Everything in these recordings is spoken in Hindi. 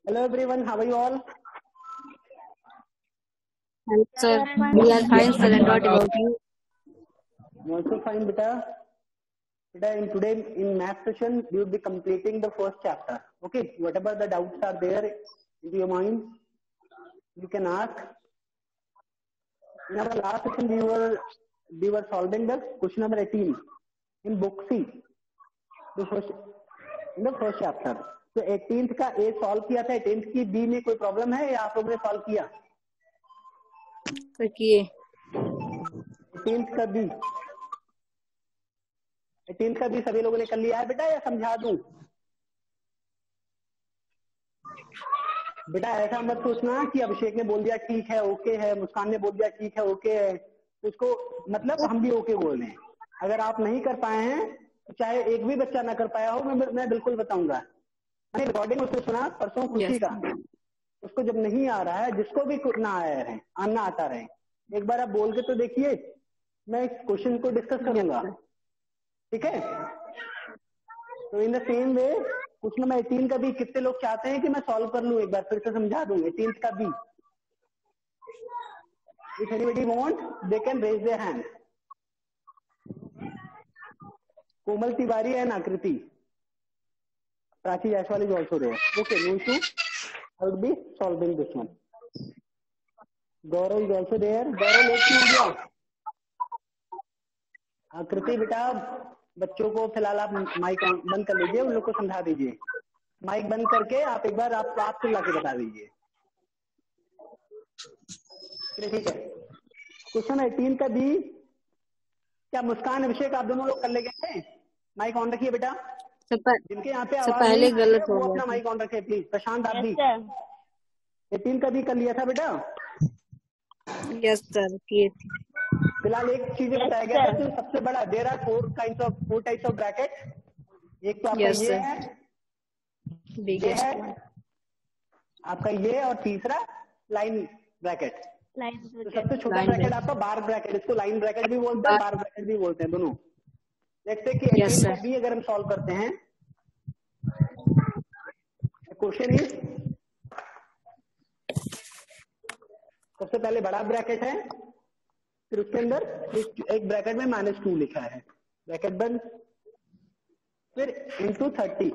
Hello everyone, how are you all? Hello, sir. We are fine, sir. And what about you? I'm also fine, beta. In today in math session, we will be completing the first chapter. Okay, whatever the doubts are there in your mind, you can ask. In our last session, we were solving the question number 18 in book C, in the first chapter. तो 18th का A सॉल्व किया था, 18th की B में कोई प्रॉब्लम है या आप लोगों ने सॉल्व किया? तो किए 18th का B, 18th का B सभी लोगों ने कर लिया है बेटा, या समझा दूं? बेटा ऐसा मत सोचना कि अभिषेक ने बोल दिया ठीक है ओके है, मुस्कान ने बोल दिया ठीक है ओके है, उसको मतलब हम भी ओके बोल रहे हैं. अगर आप नहीं कर पाए हैं, चाहे एक भी बच्चा ना कर पाया हो, मैं बिल्कुल बताऊंगा. मैंने रिकॉर्डिंग उसको सुना परसों खुशी का, उसको जब नहीं आ रहा है, जिसको भी ना आया है, आना आता रहे, एक बार आप बोल के तो देखिए, मैं इस क्वेश्चन को डिस्कस करूंगा. ठीक है? तो in the same way question number 18 का भी कितने लोग चाहते हैं कि मैं सॉल्व कर लूं, एक बार फिर से समझा दूं 18th का भी. If anybody want they can raise their hand. Komal Tiwari and Aakriti, Prachi Jaiswal is also there. Okay, no issue, I would be solving this one. Gaurav is also there. Gaurav late क्यों हो गया? आकृति बेटा, बच्चों को फिलहाल आप माइक बंद कर लीजिए, उन लोग को समझा दीजिए. माइक बंद करके आप एक बार आप चिल्ला के बता दीजिए. ठीक है. क्वेश्चन 18 का भी क्या मुस्कान अभिषेक आप दोनों लोग कर ले गए थे? माइक ऑन रखिए बेटा. जिनके यहाँ पे आवाज पहले नहीं गलत हो वो गया. अपना माइक ऑन रखे प्लीज. प्रशांत आप भी 18 का भी कर लिया था बेटा? यस सर, किए थे. फिलहाल एक चीज बताया गया था कि सबसे बड़ा there are four types of bracket. एक तो आपका ये है, ये है आपका ये, और तीसरा लाइन ब्रैकेट. तो सबसे छोटा ब्रैकेट आपका बार ब्रैकेट, इसको लाइन ब्रैकेट भी बोलते हैं, बार ब्रैकेट भी बोलते हैं दोनों. देखते हैं कि 18 का भी अगर हम सॉल्व करते हैं, क्वेश्चन इज, सबसे पहले बड़ा ब्रैकेट है, फिर उसके अंदर एक ब्रैकेट में -2 लिखा है, ब्रैकेट बंद, फिर इंटू 30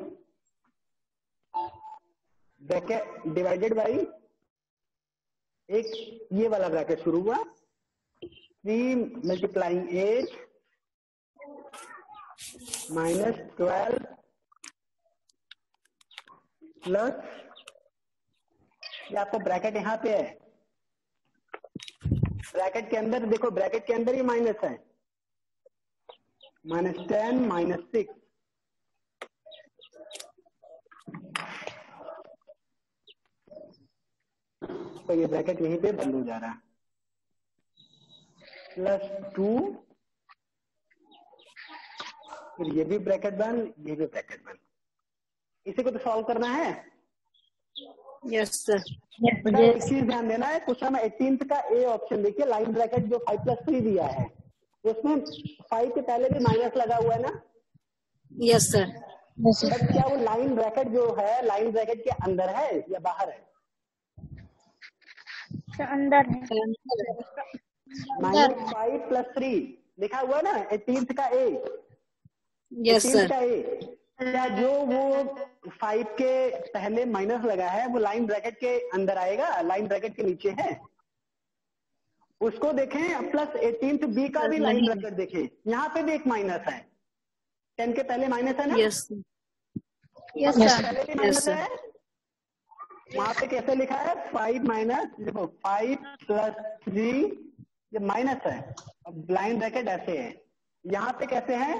ब्रैकेट डिवाइडेड बाई एक ये वाला ब्रैकेट शुरू हुआ, 3 मल्टीप्लाइंग 8 -12 प्लस, ये आपको ब्रैकेट यहाँ पे है, ब्रैकेट के अंदर देखो, ब्रैकेट के अंदर ही माइनस है, -10 -6. तो ये ब्रैकेट यहीं पे बंद हो जा रहा है, +2, फिर ये भी ब्रैकेट बंद, ये भी ब्रैकेट बंद. इसी को तो सॉल्व करना है. Yes sir. एक चीज ध्यान देना है, क्वेश्चन में 18th का ए ऑप्शन देखिए, लाइन ब्रैकेट जो 5+3 दिया है, उसमें 5 के पहले भी माइनस लगा हुआ है ना? Yes sir. बट क्या वो लाइन ब्रैकेट जो है, लाइन ब्रैकेट के अंदर है या बाहर है? अंदर है. -5 + 3 लिखा हुआ है ना 18th का ए. Yes 18th sir. का ए, क्या जो वो 5 के पहले माइनस लगा है वो लाइन ब्रैकेट के अंदर आएगा, लाइन ब्रैकेट के नीचे है? उसको देखें. प्लस 18th बी का भी लाइन ब्रैकेट देखें, यहाँ पे भी एक माइनस है, 10 के पहले माइनस है ना? Yes yes sir. पहले भी माइनस है. वहां पे कैसे लिखा है? 5 माइनस, देखो 5 + 3 ये माइनस है, अब लाइन ब्रैकेट ऐसे है. यहाँ पे कैसे है?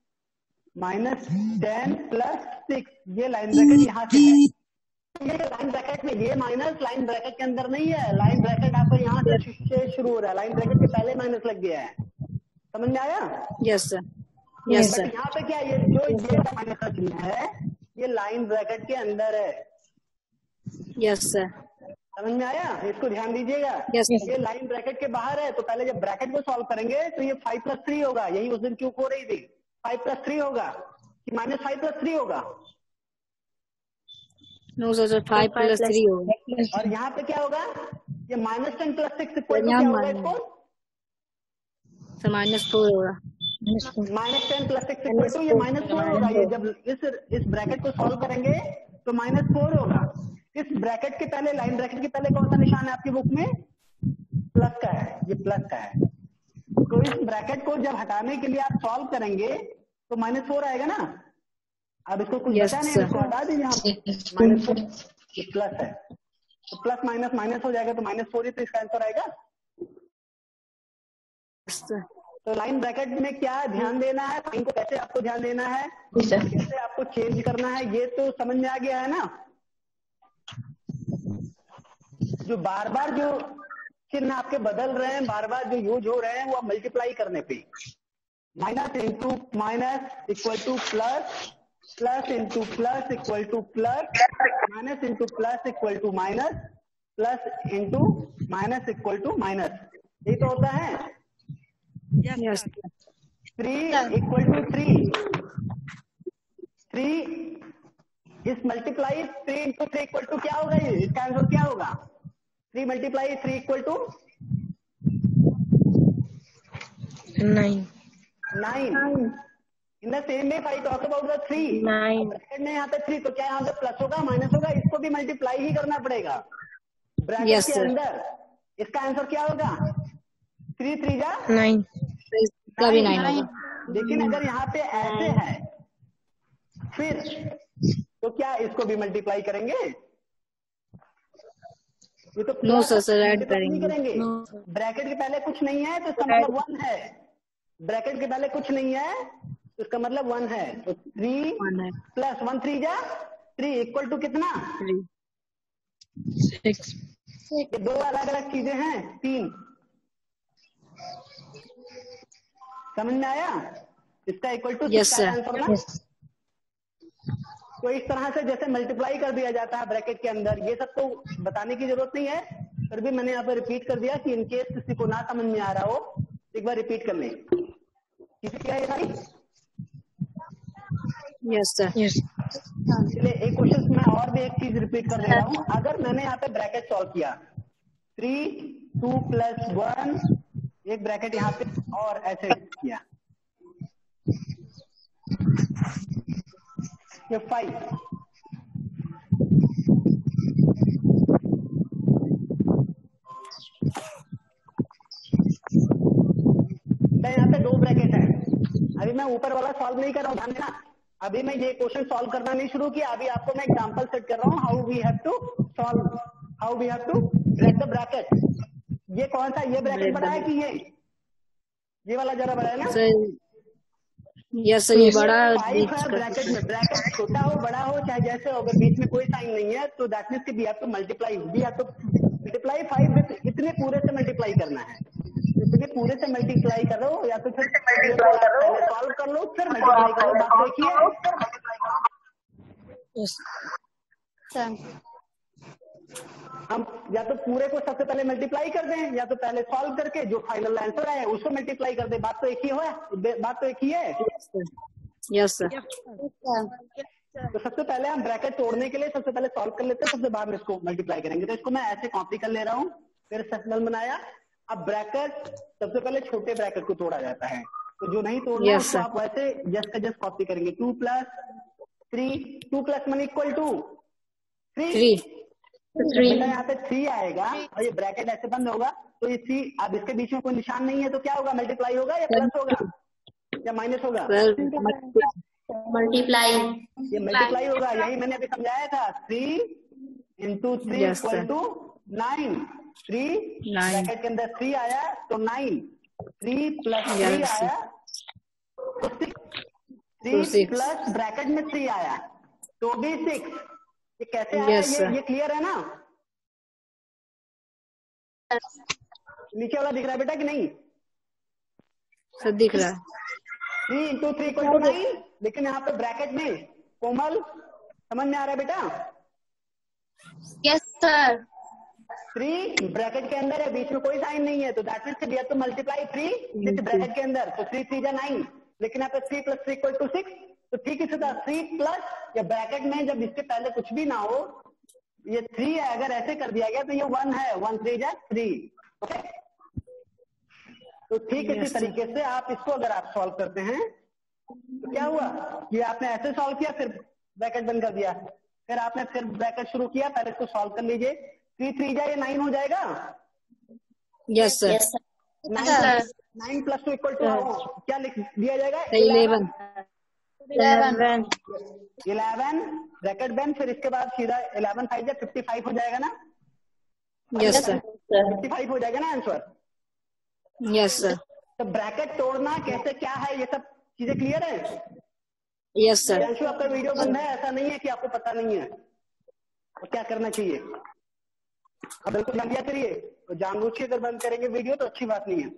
-10 + 6, ये लाइन ब्रैकेट यहाँ से है. ये लाइन ब्रैकेट में ये माइनस लाइन ब्रैकेट के अंदर नहीं है, लाइन ब्रैकेट आपको यहाँ से शुरू हो रहा है, लाइन ब्रैकेट के पहले माइनस लग गया है. समझ में आया? Yes sir. Yes sir. यहाँ पे क्या, ये जो ये माइनस का चिन्ह है, ये लाइन ब्रैकेट के अंदर है. Yes sir. समझ में आया? इसको ध्यान दीजिएगा. ये लाइन ब्रैकेट के बाहर है, तो पहले जब ब्रैकेट को सॉल्व करेंगे तो ये 5 + 3 होगा. यही उस दिन क्यों हो रही थी, 5 + 3 होगा कि -5 + 3 होगा? नो सर 5 प्लस 3 होगा। और यहाँ पे क्या होगा, ये -10 + 6 इक्वल टू यहाँ क्या होगा इसको, सर -4 होगा। -10 + 6 इक्वल टू ये -4 होगा। ये जब इस ब्रैकेट को सॉल्व करेंगे तो -4 होगा। इस ब्रैकेट के पहले, लाइन ब्रैकेट के पहले कौन सा निशान है आपकी बुक में, प्लस का है, ये प्लस का है। तो इस ब्रैकेट को जब हटाने के लिए आप सॉल्व करेंगे तो -4 आएगा ना। अब इसको कुछ बचा नहीं, इसको हटा दीजिए, यहाँ -4 प्लस है तो प्लस माइनस माइनस हो जाएगा तो -4 ही तो इसका आंसर आएगा। तो लाइन ब्रैकेट में क्या ध्यान देना है, साइन को कैसे आपको ध्यान देना है, कैसे आपको चेंज करना है, ये तो समझ में आ गया है ना। जो बार बार जो चिन्ह आपके बदल रहे हैं, बार बार जो यूज हो रहे हैं, वो मल्टीप्लाई करने पे, minus into minus equal to plus, plus into plus equal to plus, minus into plus equal to minus, plus into minus equal to minus, ये तो होता है। 3 इक्वल टू 3 इस मल्टीप्लाई 3 इंटू 3 इक्वल टू क्या होगा, ये इसका आंसर क्या होगा, 3 multiply 3 equal to 9। In the same way I talk about the 3 bracket में यहाँ पे 3, तो क्या यहाँ पे प्लस होगा माइनस होगा, इसको भी मल्टीप्लाई ही करना पड़ेगा ब्रैकेट के अंदर। इसका आंसर क्या होगा, 3 3 जा 9 कभी 9 होगा। लेकिन अगर यहाँ पे ऐसे है फिर तो क्या इसको भी मल्टीप्लाई करेंगे, ये तो नो सर ऐड करेंगे। ब्रैकेट के पहले कुछ नहीं है तो इसका मतलब 1 है, ब्रैकेट के पहले कुछ नहीं है तो इसका मतलब 1 है। तो 3 प्लस 1 3 जा 3 इक्वल टू कितना, 6। ये दो अलग अलग चीजें हैं, 3। समझ में आया, इसका इक्वल टू आंसर ना। तो इस तरह से जैसे मल्टीप्लाई कर दिया जाता है ब्रैकेट के अंदर, ये सब तो बताने की जरूरत नहीं है, फिर भी मैंने यहाँ पे रिपीट कर दिया कि इनकेस किसी को ना समझ में आ रहा हो एक बार रिपीट कर लें। किसी क्या है भाई? Yes sir. चलिए एक क्वेश्चन मैं और भी एक चीज रिपीट कर दे रहा हूँ। अगर मैंने यहाँ पे ब्रैकेट सॉल्व किया 3 2 + 1, एक ब्रैकेट यहाँ पे और ऐसे किया, ये 5, यहाँ पे 2 ब्रैकेट है। अभी मैं ऊपर वाला सॉल्व नहीं कर रहा हूँ, ध्यान देना। अभी मैं ये क्वेश्चन सॉल्व करना नहीं शुरू किया, अभी आपको मैं एग्जांपल सेट कर रहा हूँ how we have to solve, how we have to break the bracket. ये कौन सा, ये ब्रैकेट बड़ा है कि ये वाला जरा बड़ा है ना सर? यस सर, ये बड़ा 5 है ब्रैकेट में। ब्रैकेट छोटा हो बड़ा हो चाहे जैसे हो, अगर बीच में कोई साइन नहीं है तो दैट मींस कि we have to multiply, we have to multiply 5 with, इतने पूरे से मल्टीप्लाई करना है। इतने पूरे से मल्टीप्लाई करो या तो फिर पहले सॉल्व कर लो फिर मल्टीप्लाई करो, बात देखिए। हम या तो पूरे को सबसे पहले मल्टीप्लाई कर दें या तो पहले सॉल्व करके जो फाइनल आंसर आए उसको मल्टीप्लाई कर दें, बात तो एक ही है, बात तो एक ही है। Yes sir. तो सबसे पहले हम ब्रैकेट तोड़ने के लिए सबसे पहले सॉल्व कर लेते हैं, सबसे बाद में इसको मल्टीप्लाई करेंगे। तो इसको मैं ऐसे कॉपी कर ले रहा हूँ, फिर सर्कल बनाया। अब ब्रैकेट सबसे पहले छोटे ब्रैकेट को तोड़ा जाता है, तो जो नहीं तोड़ना है उसको आप वैसे जस्ट का जस्ट कॉपी करेंगे। 2 + 3, 2 + 1 = 3। यहाँ पे 3 आएगा और ये ब्रैकेट ऐसे बंद होगा तो ये 3, अब इसके बीच में कोई निशान नहीं है तो क्या होगा, मल्टीप्लाई होगा या प्लस होगा या माइनस होगा? मल्टीप्लाई, ये मल्टीप्लाई होगा। यही मैंने अभी समझाया था, 3 × 3 = 9। 3 ब्रैकेट के अंदर 3 आया तो 9, 3 + 3 आया तो 6, 3 प्लस ब्रैकेट में 3 आया तो भी 6। ये कैसे आया, ये क्लियर है ना? नीचे वाला दिख रहा है बेटा कि नहीं? सर दिख रहा है। 3 × 3 = 9, लेकिन यहाँ पे ब्रैकेट में कोमल समझ में आ रहा है बेटा? Yes sir. 3 ब्रैकेट के अंदर है, बीच में कोई साइन नहीं है तो that means we have to multiply 3 with bracket के अंदर, तो 3 3 = 9, लेकिन यहाँ पे 3 + 3 = 6। तो ठीक इसी तरह 3 प्लस या ब्रैकेट में जब इसके पहले कुछ भी ना हो ये 3 है, अगर ऐसे कर दिया गया तो ये 1 है, 1 3 जा 3। ओके, तो ठीक इसी तरीके से आप इसको अगर आप सॉल्व करते हैं तो क्या हुआ कि आपने ऐसे सॉल्व किया, फिर ब्रैकेट बंद कर दिया, फिर आपने फिर ब्रैकेट शुरू किया, पहले इसको सॉल्व कर लीजिए। 3 3 जा ये 9 हो जाएगा। Yes sir. 9 + 2 = क्या लिख दिया जाएगा? 11 11 ब्रैकेट बंद, फिर इसके बाद सीधा 11 5 जा 55 हो जाएगा ना? Yes sir. 55 हो जाएगा ना आंसर? Yes sir. तो ब्रैकेट तोड़ना कैसे क्या है, ये सब चीजें क्लियर है? Yes sir. अंशु आपका वीडियो बंद है, ऐसा नहीं है कि आपको पता नहीं है और क्या करना चाहिए। अब बिल्कुल बंद किया करिए, तो जानबूझ के अगर बंद करेंगे वीडियो तो अच्छी बात नहीं है।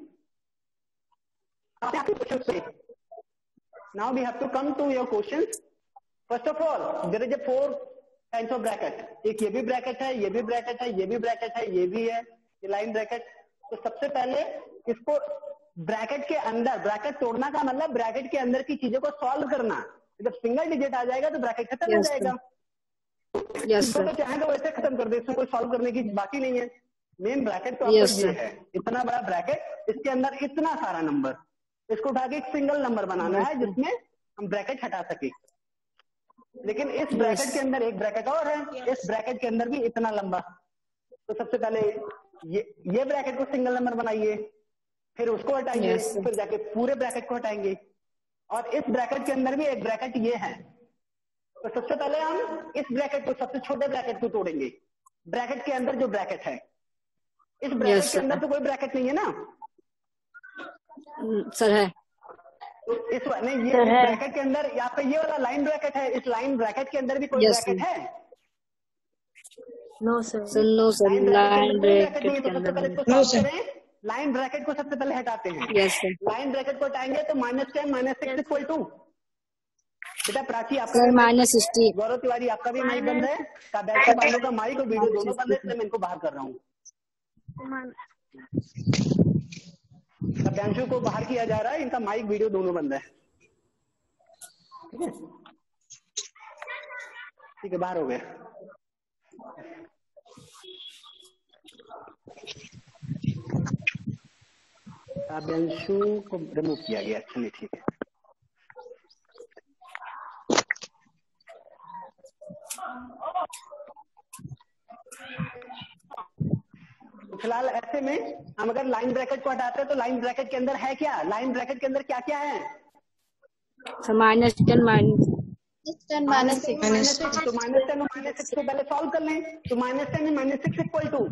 Now we have to come to your questions. First of all, there is a 4 kinds of bracket. एक ये भी ब्रैकेट है, ये भी ब्रैकेट है, ये भी ब्रैकेट है, ये भी है, ये लाइन ब्रैकेट। तो सबसे पहले इसको ब्रैकेट के अंदर, ब्रैकेट तोड़ना का मतलब ब्रैकेट के अंदर की चीजों को सॉल्व करना। जब सिंगल डिजिट आ जाएगा तो ब्रैकेट खत्म हो जाएगा। यस तो सर। चाहे तो वैसे खत्म कर दे, इसमें कोई सॉल्व करने की बाकी नहीं है। मेन ब्रैकेट तो आपका ये है, इतना बड़ा ब्रैकेट, इसके अंदर इतना सारा नंबर, इसको उठा के एक सिंगल नंबर बनाना है जिसमें हम ब्रैकेट हटा सके। लेकिन इस ब्रैकेट के अंदर एक ब्रैकेट और है, इस ब्रैकेट के अंदर भी इतना लंबा। तो सबसे पहले ये ब्रैकेट को सिंगल नंबर बनाइए, फिर उसको हटाइए, फिर जाके पूरे ब्रैकेट को हटाएंगे, और इस ब्रैकेट के अंदर भी एक ब्रैकेट ये है। तो सबसे पहले हम इस ब्रैकेट को, सबसे छोटे ब्रैकेट को तोड़ेंगे। ब्रैकेट के अंदर जो ब्रैकेट है, इस ब्रैकेट के अंदर तो कोई ब्रैकेट नहीं है ना सर? है। तो इस नहीं, ये ब्रैकेट के अंदर यहाँ पे ये वाला लाइन ब्रैकेट है, इस लाइन ब्रैकेट के अंदर भी कोई ब्रैकेट है? No sir. No sir, line bracket के अंदर नो सर। लाइन ब्रैकेट को सबसे पहले हटाते हैं। Yes sir. लाइन ब्रैकेट को हटाएंगे तो -10 -6 = बेटा प्राची आपका सर -60। गौरव तिवारी आपका भी माइक बंद है, काव्यांशु बांधो का माइक और वीडियो दोनों बंद है, इसलिए मैं इनको बाहर कर रहा हूँ। काव्यांशु को बाहर किया जा रहा है, इनका माइक वीडियो दोनों बंद है। ठीक है, ठीक है, बाहर हो गया। काव्यांशु को रिमूव किया गया, चलिए ठीक है। फिलहाल ऐसे में हम अगर लाइन ब्रैकेट को हटाते हैं तो लाइन ब्रैकेट के अंदर है क्या? लाइन ब्रैकेट के अंदर क्या क्या है? सर -10 10 -6 तो -10 और -6 को पहले सॉल्व कर लें। तो -10 और -6 =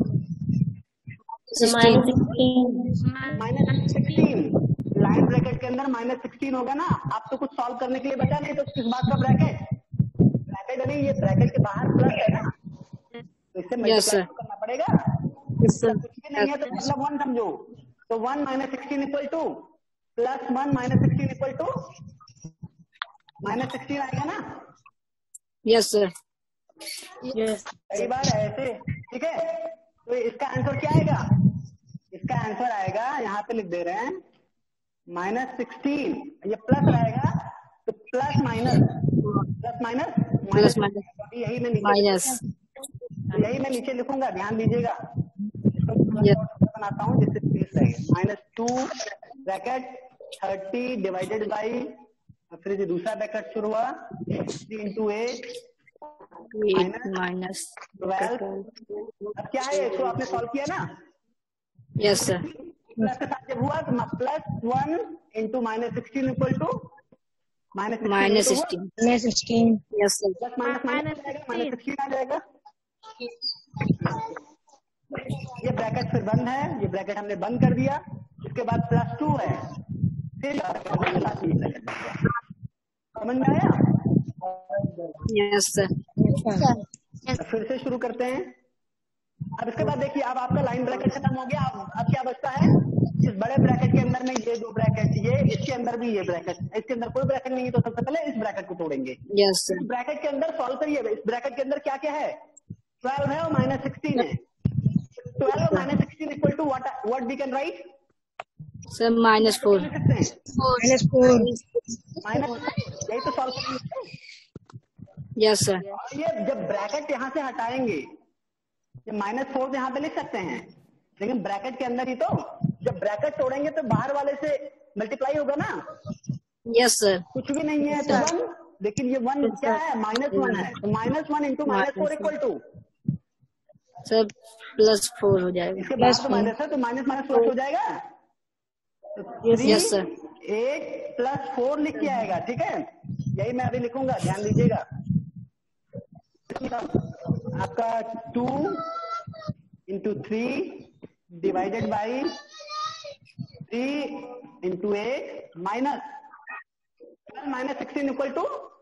-16। लाइन ब्रैकेट के अंदर -16 होगा ना। आप तो कुछ सॉल्व करने के लिए बचा नहीं, तो किस बात का ब्रैकेट? ब्रैकेट नहीं, ये ब्रैकेट के बाहर प्लस है ना, तो इससे मल्टीप्लाई करना पड़ेगा। कुछ भी नहीं है तो मतलब 1 समझो। तो 1 - 16 = +1 - 16 = -16 आएगा ना? Yes sir. यस। कई बार ऐसे, ठीक है। तो इसका आंसर क्या आएगा? इसका आंसर आएगा, यहाँ पे लिख दे रहे हैं -16, ये प्लस आएगा तो प्लस माइनस यही मैं नीचे लिखूंगा, ध्यान दीजिएगा। बनाता हूँ जिससे स्पेस रहेगा। -2 ब्रैकेट 30 डिवाइडेड बाई, फिर दूसरा ब्रैकेट शुरू हुआ 3 × 8 -12। अब क्या है, इसको आपने सॉल्व किया ना? Yes sir. प्लस के साथ जब हुआ तो +1 × -16 = -16। Yes sir. प्लस माइनस -16 आ जाएगा। ये ब्रैकेट फिर बंद है, ये ब्रैकेट हमने बंद कर दिया। इसके बाद +2 है, फिर समझ में आया? Yes sir. फिर से शुरू करते हैं। अब इसके बाद देखिए, अब आपका लाइन ब्रैकेट खत्म हो गया। अब क्या बचता है? इस बड़े ब्रैकेट के अंदर में ये 2 ब्रैकेट, ये इसके अंदर भी ये ब्रैकेट, इसके अंदर कोई ब्रैकेट नहीं है, तो सबसे पहले इस ब्रैकेट को तोड़ेंगे। Yes sir. इस ब्रैकेट के अंदर सॉल्व करिए। इस ब्रैकेट के अंदर क्या क्या है? 12 है और -16 है। 12 और -16 = what we can write? Sir -4। यही तो सॉल्व करेंगे। Yes sir. ये जब ब्रैकेट यहाँ से हटाएंगे ये -4 यहाँ पे लिख सकते हैं, लेकिन ब्रैकेट के अंदर ही तो, जब ब्रैकेट तोड़ेंगे तो बाहर वाले से मल्टीप्लाई होगा ना। Yes sir. कुछ भी नहीं है तो 1, लेकिन ये 1 क्या है, -1 है, तो -1 इंटू -4 इक्वल टू सर +4 हो जाएगा। इसके बाद तो माइनस है, तो माइनस माइनस प्लस हो जाएगा। तो यस सर। 8 + 4 लिख के आएगा, ठीक है, यही मैं अभी लिखूंगा, ध्यान दीजिएगा। आपका 2 into 3 divided by 3 into 8 minus -16 equal to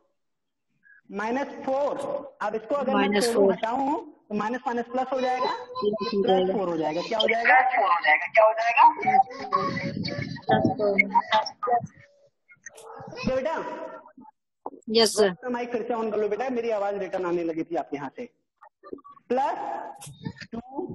-4। अब इसको अगर मैं -4 हटाऊं तो माइनस माइनस प्लस हो जाएगा, जाएगा। +4 हो जाएगा। क्या हो जाएगा? क्या बेटा? Yes sir. माइक फिर से ऑन कर लो बेटा, मेरी आवाज रिटर्न आने लगी थी आपके यहाँ से। +2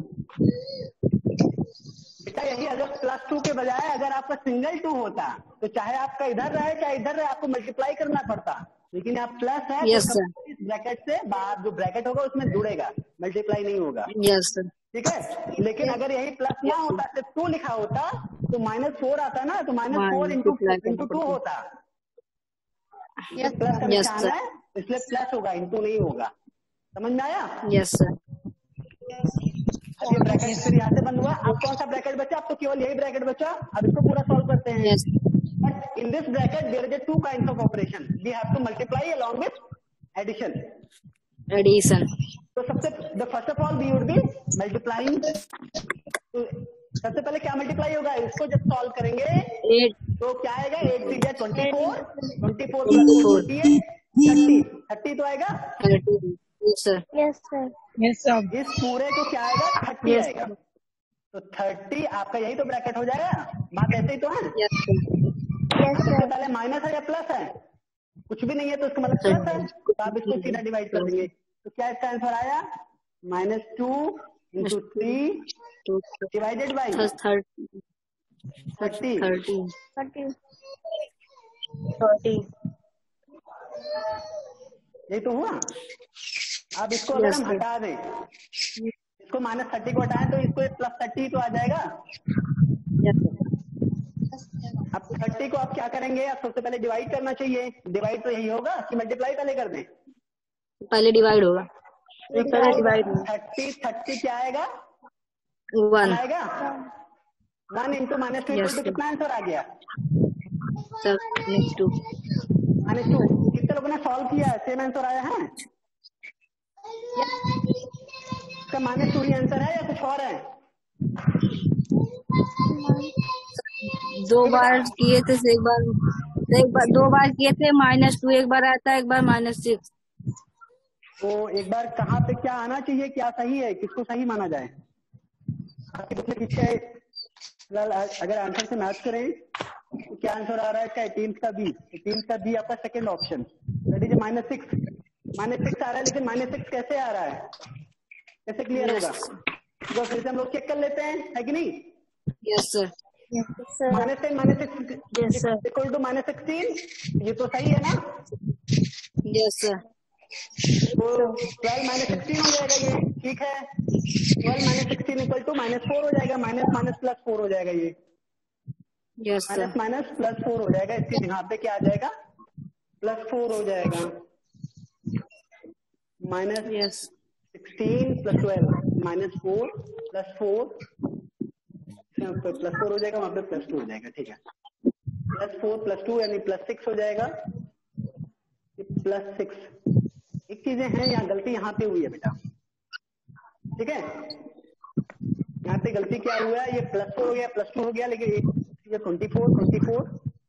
बेटा, यही अगर +2 के बजाय अगर आपका सिंगल 2 होता तो चाहे आपका इधर रहे चाहे इधर रहे, आपको मल्टीप्लाई करना पड़ता, लेकिन आप प्लस है यस तो सर। इस ब्रैकेट से बाहर जो ब्रैकेट होगा उसमें जुड़ेगा, मल्टीप्लाई नहीं होगा। Yes sir. ठीक है, लेकिन अगर यही प्लस ना होता, सिर्फ 2 लिखा होता तो -4 आता ना, तो -4 इंटू 2 होता। प्लस का निशान है इसलिए प्लस होगा, इंटू नहीं होगा। समझ में आया? Yes sir. अब ये ब्रैकेट फिर यहाँ से बंद हुआ। अब कौन सा ब्रैकेट बचा? अब तो केवल यही ब्रैकेट बचा। अब इसको पूरा सॉल्व करते हैं। Yes. But in this bracket there is 2 kinds of operation, we have to multiply along with addition. Addition. तो the first of all we would be multiplying. सबसे पहले क्या मल्टीप्लाई होगा? इसको जब सॉल्व करेंगे 8 तो क्या आएगा? 8 3 जा 24, 24 + 48 30, 30 तो आएगा। 30। Yes sir. Yes, sir. Yes, sir. इस पूरे को क्या आएगा? 30 आएगा। तो 30 आपका यही तो ब्रैकेट हो जाएगा। बात ऐसे ही तो है। Yes sir. Yes, सबसे sir. पहले माइनस है या प्लस है? कुछ भी नहीं है तो इसका मतलब प्लस है, तो आप इसको सीधा डिवाइड कर देंगे। तो क्या इसका आंसर आया? -2 इंटू 3 डिवाइडेड बाई 30। 30। 30. यही तो हुआ। अब इसको अगर हम हटा दें, इसको -30 को हटाएं तो इसको +30 तो आ जाएगा। अब 30 को आप क्या करेंगे? आप सबसे पहले डिवाइड करना चाहिए। डिवाइड तो यही होगा कि मल्टीप्लाई पहले कर दें? पहले डिवाइड होगा। पहले डिवाइड 30 क्या आएगा? 1 आएगा। 1 इंटू -2 इक्वल टू कितना आंसर आ गया? सर -2। -2। कितने लोगों ने सॉल्व किया है? सेम आंसर आया है? इसका -2 ही आंसर है या कुछ और है? 2 बार किए थे, एक बार 2 बार किए थे। -2 एक बार आता है, एक बार -6। तो एक बार कहाँ पे क्या आना चाहिए, क्या सही है, किसको सही माना जाए? आपके बुक में पीछे अगर आंसर से मैच करें तो क्या आंसर आ रहा है इसका? 18 का बी। 18 का बी आपका सेकेंड ऑप्शन, दैट इज -6। -6 आ रहा है, लेकिन -6 कैसे आ रहा है, कैसे क्लियर होगा? तो फिर से हम लोग चेक कर लेते हैं, है कि नहीं? Yes sir. -10 -6 इक्वल टू -16, ये तो सही है ना? Yes sir. तो 12 - 16 हो जाएगा ये, ठीक है। 12 - 16 इक्वल टू -4 हो जाएगा, -+ 4 हो जाएगा ये। Yes sir. -+4 हो जाएगा। इसके यहाँ पे क्या आ जाएगा? +4 हो जाएगा। -16 + 12 -4 + 4 +4 हो जाएगा, वहां पे +2 हो जाएगा, ठीक है। +4 + 2 यानी +6 हो जाएगा। +6 एक चीजें हैं, यहाँ गलती यहाँ पे हुई है बेटा, ठीक है। यहाँ पे गलती क्या हुआ है? ये +4 हो गया, +2 हो गया, लेकिन एक 24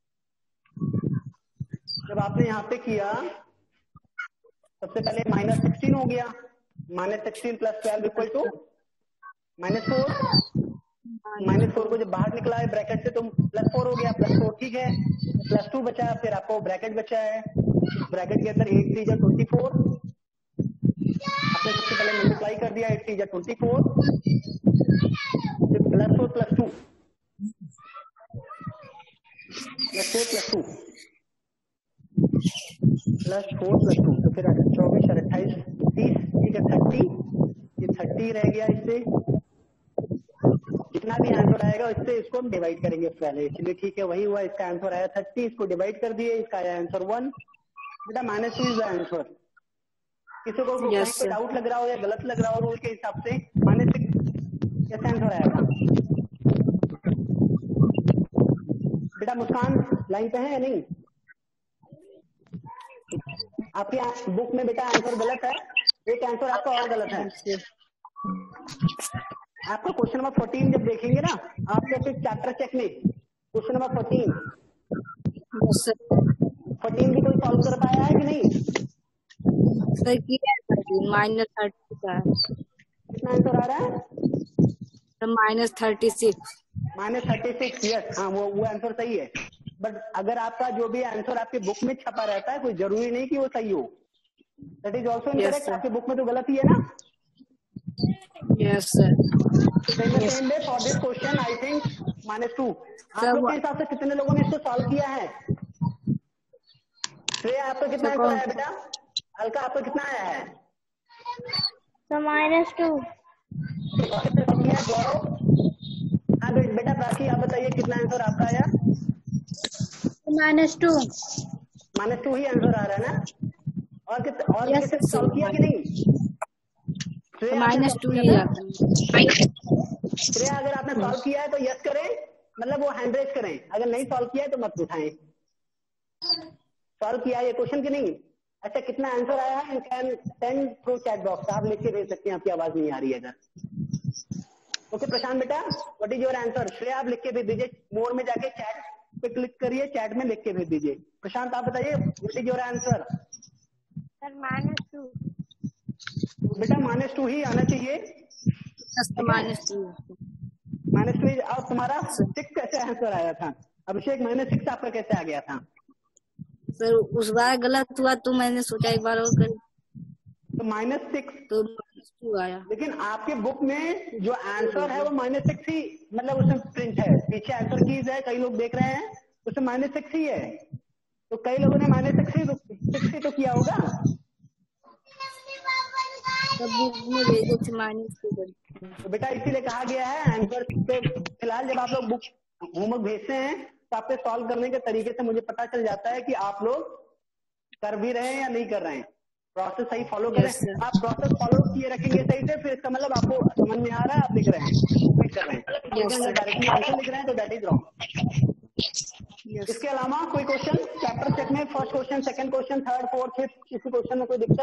जब आपने यहाँ पे किया, सबसे पहले -16 हो गया। -16 + 12 इक्वल टू -4। -4 को जब बाहर निकला है ब्रैकेट से तो +4 हो गया, +4 ठीक है। +2 बचा, फिर आपको ब्रैकेट बचा है। ब्रैकेट के अंदर 8 3 जा 24, आपने सबसे पहले मल्टीप्लाई कर दिया। 8 3 जा 24, फिर +4 + 2 +4 + 2 +4 + 2, तो फिर 24 और 28 30, ठीक है। 30, ये 30 30 रह गया, इससे जितना भी आंसर आएगा इससे इसको हम डिवाइड करेंगे पहले। चलिए ठीक है, वही हुआ, इसका आंसर आया 30, इसको डिवाइड कर दिए, इसका आया आंसर 1। बेटा -2 इज द आंसर। किसी को कहीं पे डाउट लग रहा हो या गलत लग रहा हो रूल के हिसाब से, -6 कैसे आंसर आएगा? बेटा मुस्कान लाइन पे है या नहीं? आपकी बुक में बेटा आंसर गलत है, एक आंसर आपका और गलत है। आपको क्वेश्चन नंबर 14 जब देखेंगे ना, आपको फिर चैप्टर चेक में क्वेश्चन नंबर 14 भी कोई सॉल्व कर पाया है कि नहीं? सर किया -30 का कितना आंसर आ रहा है? -36। -36, यस, हाँ वो आंसर सही है। बट अगर आपका जो भी आंसर आपकी बुक में छपा रहता है, कोई जरूरी नहीं कि वो सही हो। That is also incorrect. आपकी बुक में तो गलत ही है ना? Yes sir. Same way for this question I think -2। आप लोग के हिसाब से कितने लोगों ने इसको सॉल्व किया है? श्रेया आपका कितना आंसर आया बेटा? अलका आपका कितना आया है? -2। हाँ बेटा प्राची आप बताइए कितना आंसर आपका आया? -2 ही आंसर आ रहा है ना? और किसी सॉल्व किया कि नहीं? -2 ही आता है। श्रेया अगर आपने सॉल्व किया है तो यस करें, मतलब वो हैंड रेज करें। अगर नहीं सॉल्व किया है तो मत उठाएं। सॉल्व किया है ये क्वेश्चन की नहीं? अच्छा, कितना आंसर आया है? You can send through chat box. आप लिख के भेज सकते हैं, आपकी आवाज नहीं आ रही है अगर। ओके प्रशांत बेटा, what is your answer? Shreya आप लिख के भेज दीजिए, मोर में जाके चैट पे क्लिक करिए, चैट में लिख के भेज दीजिए। प्रशांत आप बताइए what is your answer? Sir -2। बेटा -2 ही आना चाहिए। -2 और तुम्हारा 6 कैसे आंसर आया था? अभिषेक -6 आपका कैसे आ गया था? सर उस बार गलत हुआ तो मैंने सोचा एक बार और कर, तो -6 तो -2 आया। लेकिन आपके बुक में जो आंसर है वो -6 ही, मतलब उसमें प्रिंट है। पीछे आंसर कीज है, कई लोग देख रहे हैं, उसमें -6 ही है। तो कई लोगों ने -6 ही तो किया होगा। बुक में भेजे थे -2। तो बेटा इसीलिए कहा गया है आंसर पे फिलहाल जब आप लोग बुक होमवर्क भेजते हैं तो आपके सॉल्व करने के तरीके से मुझे पता चल जाता है कि आप लोग कर भी रहे हैं या नहीं कर रहे हैं। प्रोसेस सही फॉलो करें। आप प्रोसेस फॉलो किए रखेंगे सही से, फिर इसका मतलब आपको समझ में आ रहा है, आप लिख रहे हैं, सबमिट कर रहे हैं। लेकिन डायरेक्टली आंसर लिख रहे हैं तो दैट इज रॉन्ग। इसके अलावा कोई क्वेश्चन चैप्टर चेक में? First question, second question, third, fourth, fifth, किसी क्वेश्चन में कोई दिक्कत?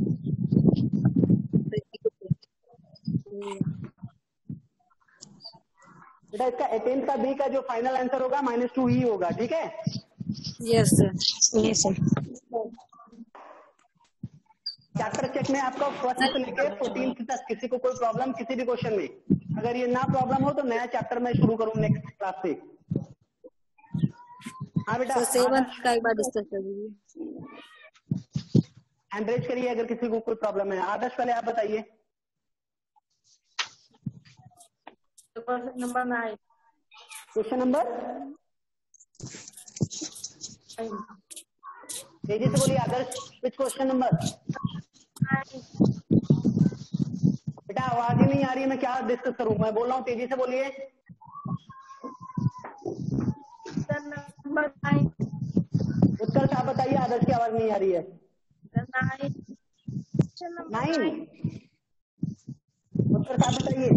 बेटा इसका 18th का बी का जो फाइनल आंसर होगा -2 ही होगा, ठीक है? Yes sir. चैप्टर चेक में आपका फर्स्ट से लेकर 14th तक किसी को कोई प्रॉब्लम किसी भी क्वेश्चन में? अगर ये ना प्रॉब्लम हो तो नया चैप्टर मैं शुरू करूँ नेक्स्ट क्लास से। हाँ बेटा 7th का एक बार डिस्कस कर लीजिए। हैंड रेज करिए अगर किसी को कोई प्रॉब्लम है। आदर्श पहले आप बताइए। Question number 9। क्वेश्चन नंबर तेजी से बोलिए आदर्श, विच क्वेश्चन नंबर? बेटा आवाज ही नहीं आ रही है, मैं क्या डिस्कस करूं? मैं बोल रहा हूँ तेजी से बोलिए। नंबर 9। उत्तर से आप बताइए, आदर्श की आवाज नहीं आ रही है। 9 उत्तर से आप बताइए।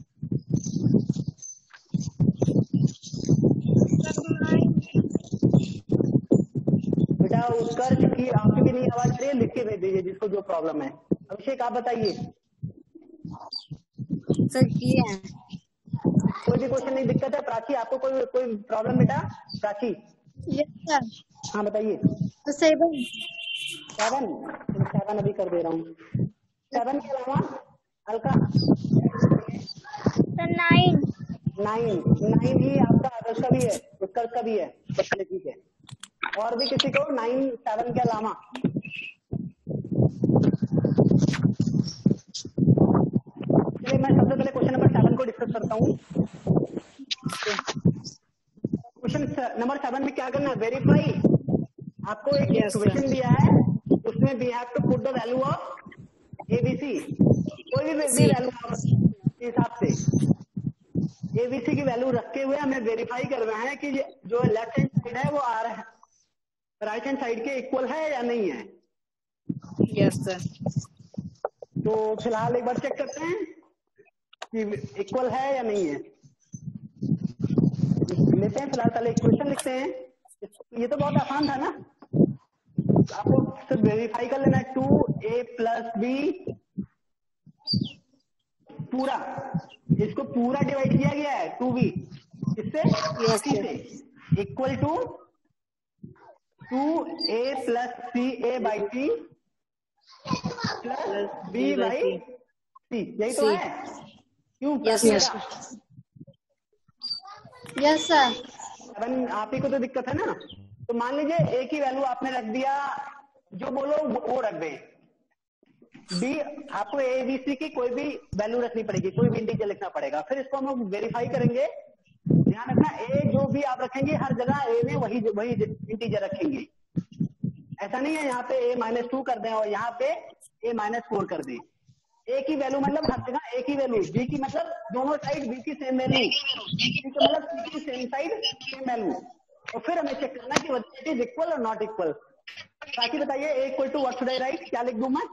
बेटा उत्कर्ष की आपकी भी नहीं आवाज आ रही है, लिख के भेज दीजिए जिसको जो प्रॉब्लम है। अभिषेक आप बताइए। सर किए हैं। कोई भी क्वेश्चन नहीं दिक्कत है? प्राची आपको कोई प्रॉब्लम बेटा? Prachi yes sir. हाँ बताइए। 7 अभी कर दे रहा हूँ। 7 के अलावा अलका? सर 9 ही आपका आदर्श का भी है, उत्कर्ष का भी है, ठीक है। और भी किसी को 9 7 के अलावा? चलिए मैं सबसे पहले क्वेश्चन नंबर 7 को डिस्कस करता हूँ। क्वेश्चन नंबर 7 में क्या करना है? वेरीफाई। आपको एक इक्वेशन दिया है, उसमें we have to put the value of ABC. कोई कोई भी सी वैल्यू के हिसाब से एबीसी की वैल्यू रखते हुए हमें वेरीफाई करना है कि जो लेफ्ट हैंड साइड है वो राइट हैंड साइड के इक्वल है या नहीं है। Yes sir. तो फिलहाल एक बार चेक करते हैं कि इक्वल है या नहीं है। लेते हैं फिलहाल पहले इक्वेशन लिखते हैं। ये तो बहुत आसान था ना, आपको सिर्फ वेरीफाई कर लेना है। 2a प्लस बी पूरा, इसको पूरा डिवाइड किया गया है 2b इससे यस c सर। से equal to 2a plus C A by C plus B by C. यही तो है। क्यों? Yes yes yes sir. आप ही को तो दिक्कत है ना। तो मान लीजिए ए की वैल्यू आपने रख दिया, जो बोलो वो रख दें। बी आपको ए बी सी की कोई भी वैल्यू रखनी पड़ेगी, कोई भी इंटीजर लिखना पड़ेगा। फिर इसको हम वेरीफाई करेंगे। ध्यान रखना, ए जो भी आप रखेंगे हर जगह ए में वही इंटीजर रखेंगे। ऐसा नहीं है यहाँ पे a-2 कर दें और यहाँ पे a-4 कर दें। ए की वैल्यू मतलब हर जगह ए की वैल्यू, बी की मतलब दोनों साइड बी की सेम वैल्यू, सी का मतलब सी की सेम साइड सेम वैल्यू। और फिर हमें चेक करना कि इट इज इक्वल और नॉट इक्वल। बाकी बताइए A equal to what should I write, क्या लिख दूं मैं?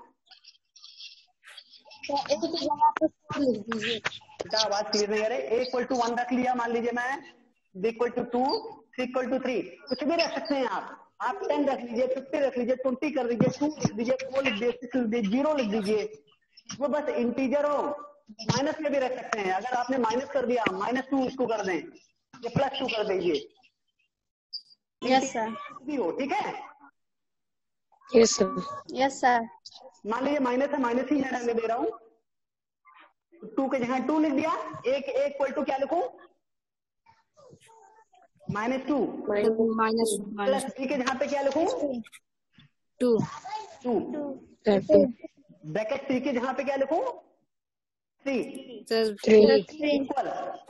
एक जगह पे 4 लिख दीजिए। बेटा आवाज क्लियर नहीं आ रही। ए इक्वल टू 1 रख लिया मान लीजिए मैं, B equal to 2, C equal to 3, कुछ भी रख सकते हैं आप 10 रख लीजिए, 50 रख लीजिए, 20 कर दीजिए, 2 लिख दीजिए, 4 लिख दीजिए, 6 लिख दीजिए, 0 लिख दीजिए। वो बस इंटीजर हो। माइनस में भी रख सकते हैं, अगर आपने माइनस कर दिया -2 इसको कर दें, ये +2 कर दीजिए। Yes sir. भी हो, ठीक है। Yes sir. Yes sir. मान लीजिए माइनस है, माइनस ही मैं रहने दे रहा हूँ। 2 के जगह 2 लिख दिया। एक इक्वल टू क्या लिखूं? -2 माइनस प्लस बी के जगह पे क्या लिखूं? 2 ब्रैकेट सी के जगह पे क्या लिखूं? 3 3 इक्वल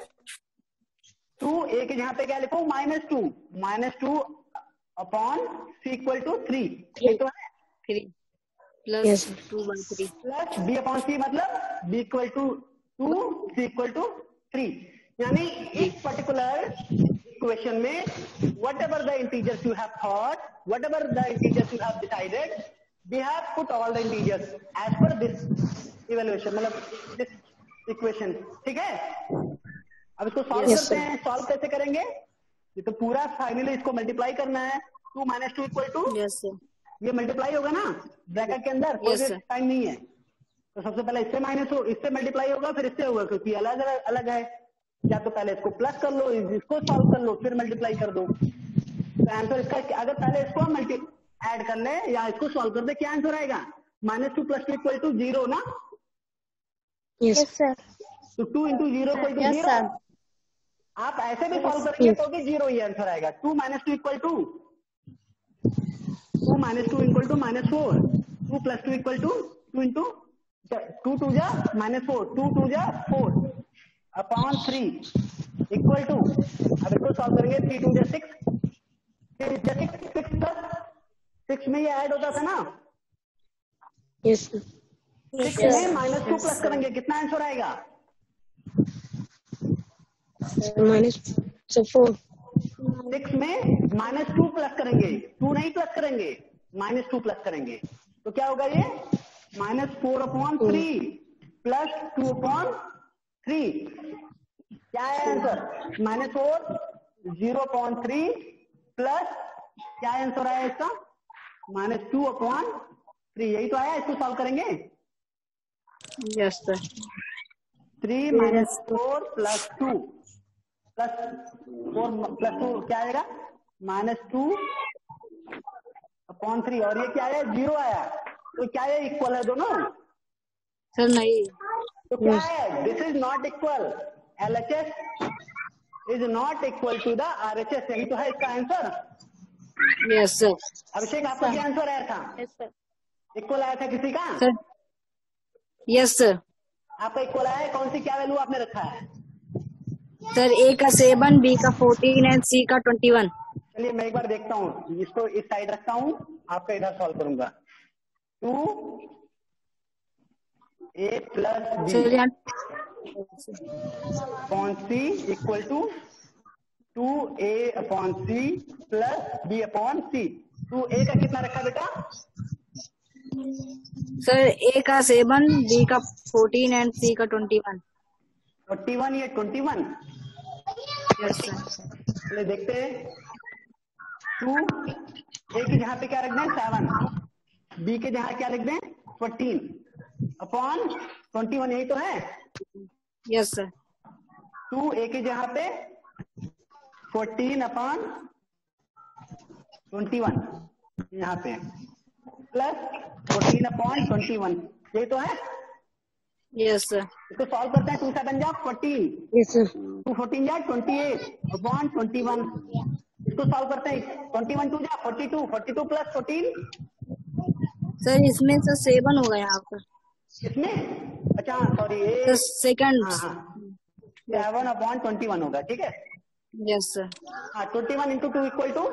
2 ए के जगह पे क्या लिखूं? -2 अपॉन सी इक्वल टू 3। ये तो है 3 plus 2/3 plus B upon C मतलब B equal to 2 C equal to 3। यानी इस पर्टिकुलर इक्वेशन में whatever the integers you have thought, whatever the integers you have decided, we have put all the integers as per this evaluation, मतलब this equation। ठीक है। अब इसको सॉल्व करते हैं। सॉल्व कैसे करेंगे? ये तो पूरा फाइनली इसको मल्टीप्लाई करना है। 2 - 2 इक्वल टू, यस सर। ये मल्टीप्लाई होगा ना ब्रैकेट के अंदर, कोई भी टाइम नहीं है। तो सबसे पहले इससे इससे मल्टीप्लाई होगा, फिर इससे होगा, क्योंकि अलग अलग है। या तो पहले इसको प्लस कर लो, इसको सॉल्व कर लो, फिर मल्टीप्लाई कर दो। तो आंसर इसका, अगर पहले इसको हम ऐड कर ले या इसको सॉल्व कर दे, क्या आंसर आएगा? -2 + 2 इक्वल टू 0 ना। Yes sir. तो 2 × 0 इक्वल टू 0। सर। आप ऐसे भी सॉल्व करेंगे तो भी 0 ही आंसर आएगा। 2 - 2 equal to 2 - 2 equal to -4, 2 + 2 equal to 2 × 2 2 जा -4, 2 2 जा 4 अपॉन 3 इक्वल टू, अब इसको सॉल्व करेंगे, 3 2 जा 6, 6 प्लस 6 में ये ऐड होता था ना। यस 6 में -2 प्लस करेंगे, कितना आंसर आएगा? -4। 6 में -2 प्लस करेंगे, 2 नहीं प्लस करेंगे, -2 प्लस करेंगे, तो क्या होगा ये? -4/3 प्लस 2/3। क्या है आंसर? -4 0/3 प्लस क्या आंसर आया इसका? -2/3। यही तो आया। इसको सॉल्व करेंगे। Yes sir. 3 - 4 + 2 प्लस 4 + 2 क्या आएगा? -2/3। और ये क्या है? 0 आया। तो क्या ये इक्वल है दोनों? सर नहीं। तो क्या है? This is not equal. LHS is not equal to the RHS। यही तो है इसका आंसर। Yes sir. अभिषेक, आपका क्या आंसर आया था? Yes sir. इक्वल आया था किसी का? Sir yes sir. आपका इक्वल आया है। कौन सी क्या वैल्यू आपने रखा है? सर ए का 7, बी का 14 एंड सी का 21। चलिए मैं एक बार देखता हूँ, इसको इस साइड रखता हूँ, आपका इधर सॉल्व करूंगा। 2 ए प्लस बी सर यहाँ upon C equal to 2a upon C plus b upon C. 2a का कितना रखा बेटा? सर ए का 7, बी का 14 एंड सी का 21। 41 या 21? Yes sir. चलिए देखते हैं। 2 ए की जगह पे क्या रख दें? 7, बी के जगह क्या लिख दें? 14 अपॉन 21, यही तो है। Yes sir. 2 ए की जगह पे 14 अपॉन 21 यहाँ पे प्लस 14 अपॉन 21, यही तो है। Yes sir. इसको सॉल्व करते हैं। 2 7 जा 14, यस सर। 2 14 जा 28 अपॉन 21। इसको सॉल्व करते हैं। 21 2 जा 42, 42 प्लस 14। सर इसमें सर 7 होगा यहाँ पर। इसमें अच्छा सॉरी सर सेकंड। हाँ 7 अपॉन 21 होगा, ठीक है। Yes sir. हाँ 21 इंटू 2 इक्वल टू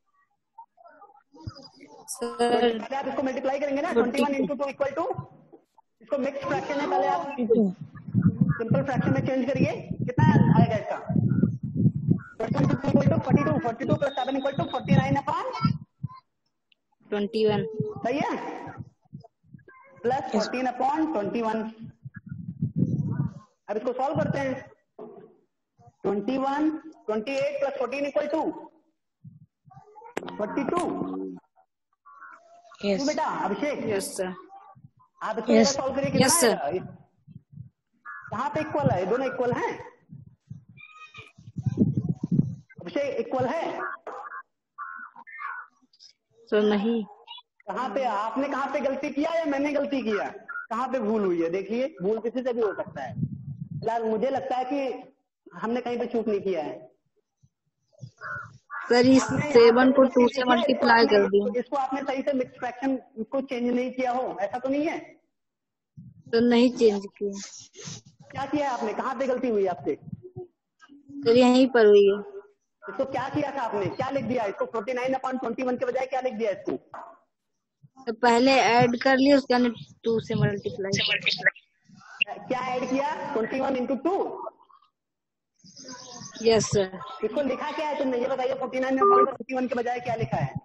सर पहले आप इसको मल्टीप्लाई करेंगे ना। 21 इंटू 2 इक्वल टू, इसको मिक्स फ्रैक्शन है, पहले आप सिंपल फ्रैक्शन में चेंज करिए। कितना आएगा इसका? 21 into 2 equal to 42, 42 plus 7 equal to 49 upon 21। सही है, प्लस 14 अपॉन 21। अब इसको सॉल्व करते हैं। 21 28 प्लस 14 इक्वल टू 42। यस बेटा अभिषेक, यस सर। आप इसको सॉल्व करिए। कितना यस सर। आएगा? कहाँ पे इक्वल है? दोनों इक्वल हैं। अभिषेक इक्वल है सर नहीं। कहाँ पे? आपने कहाँ पे गलती किया या मैंने गलती किया? कहाँ पे भूल हुई है? देखिए भूल किसी से भी हो सकता है। फिलहाल मुझे लगता है कि हमने कहीं पे चूक नहीं किया है। सर इस 7 को 2 से मल्टीप्लाई कर दिया। इसको आपने सही से मिक्स फ्रैक्शन को चेंज नहीं किया हो, ऐसा तो नहीं है? तो नहीं चेंज किया। क्या किया है आपने? कहाँ पे गलती हुई आपसे? सर यहीं पर हुई है। इसको क्या किया था आपने? क्या लिख दिया इसको? 49 अपॉन 21 के बजाय क्या लिख दिया इसको? तो पहले ऐड कर लिया, उसके बाद 2 से मल्टीप्लाई। क्या ऐड किया? 21 इंटू 2। Yes sir. इसको लिखा क्या है तुमने? ये बताइए। 49 अपॉन 21 के बजाय क्या लिखा है?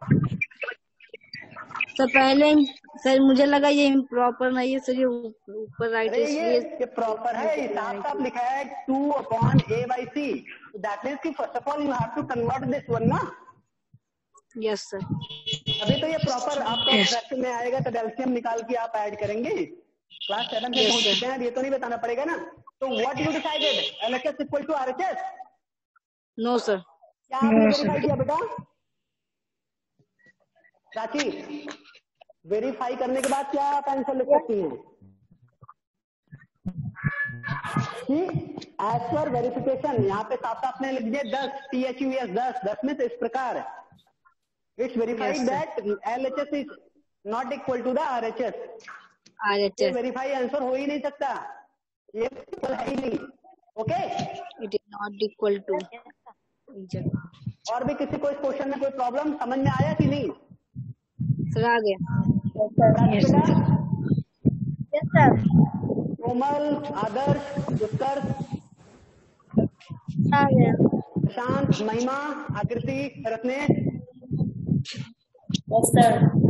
सर पहले सर मुझे लगा ये इम्प्रॉपर नहीं है सर, ये ऊपर राइट है इसलिए ये प्रॉपर है। साफ साफ लिखा है 2 अपॉन a बाई सी। दैट मीन्स कि first of all you have to convert this one ना। Yes sir. अभी तो ये प्रॉपर आपका फ्रैक्शन में आएगा, तब एलसीएम निकाल के आप ऐड करेंगे। क्लास 7 में पहुंच चुके हैं, ये तो नहीं बताना पड़ेगा ना। तो what you decided? LHS equal to RHS? No sir. क्या आपने वेरीफाई किया बेटा? चाची वेरीफाई करने के बाद क्या आप आंसर लिख सकती हैं कि एज पर वेरिफिकेशन? यहाँ पे साफ साफ ने लिख दिया 10 THUS 10 में से इस प्रकार it's verified that LHS is not equal to the RHS। RHS verify answer हो ही नहीं सकता, ये इक्वल है ही नहीं। Okay, it is not equal to. और भी किसी को इस क्वेश्चन में कोई प्रॉब्लम समझ में आया कि नहीं? सर आ गया। Yes sir. कोमल, आदर्श, उत्कर्ष, आ गया। प्रशांत, महिमा, आकृति, रत्नेश। Yes sir.